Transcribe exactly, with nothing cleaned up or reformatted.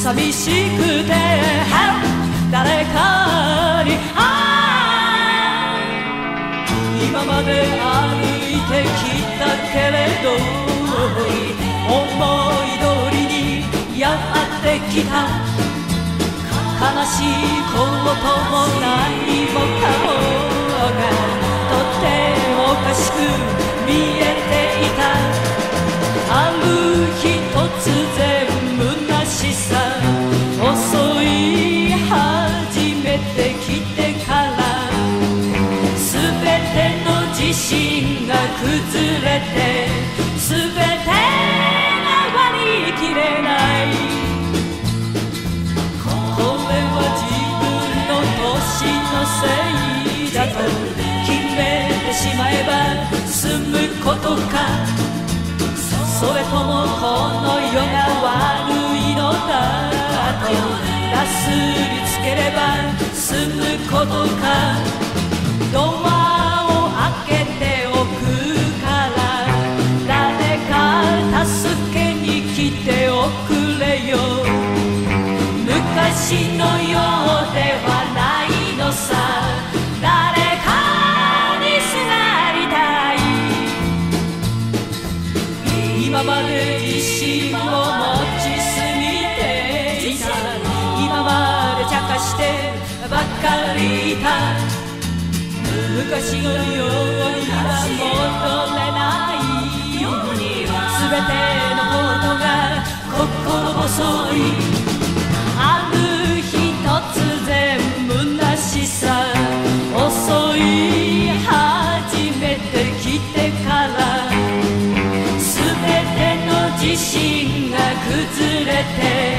寂しくて誰かにあ今まで歩いてきたけれど思い通りにやってきた悲しいことも何もかもがとてもおかしく見えていたある日突然虚しさ襲い始めてきてからすべての自信が崩れてすべてが割り切れないこれは自分の年のせいだと決めてしまえば済むことかそれともこの世が悪いのだとなすりつければ済むことかドアを開けておくから誰か助けに来ておくれよ昔のようではないのさ誰かにすがりたい今まで自信を持ちすぎていた今まで茶化してばっかりいた昔のようには戻れないすべてのことが心細いある日突然虚しさ襲い始めてきてからすべての自信が崩れて